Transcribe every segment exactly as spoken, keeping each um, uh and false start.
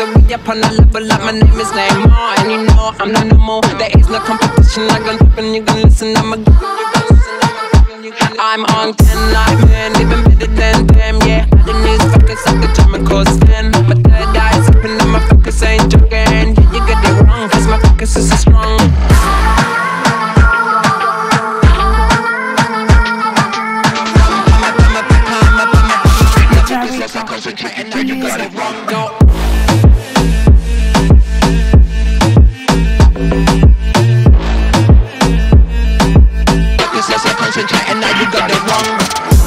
so we up on a level like my name is Neymar. And you know I'm not normal, there is no competition. I gon' top and you gon' listen, I'm a I'm on ten like man, even better than them, yeah. I didn't need focus like the drama cause ten. But third eye's open and my focus ain't joking. Yeah, you get it wrong, cause my focus is so strong. Concentrating, now you got it wrong. Go. Focus, let's concentrate, and now you got it wrong.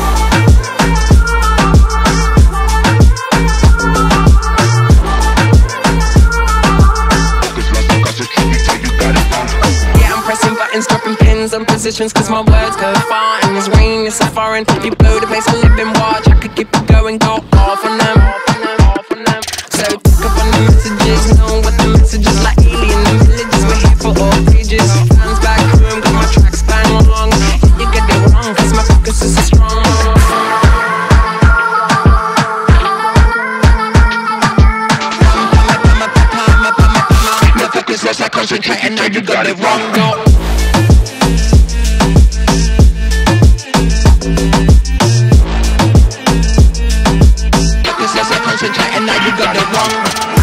Focus, let's concentrate, now you got it wrong. Yeah, I'm pressing buttons, dropping pins on positions, cause my words go far. And this rain is so foreign. You blow the bass, I live in watch. I could keep it going, go off on them. So pick up on the messages, know what the messages like alien and villages. We're here for all ages. Fans back home, got my tracks bang along. You get it wrong, cause my focus is so strong. My focus is like concentrating, now you got it wrong. Go. Concentrate and now you got it wrong.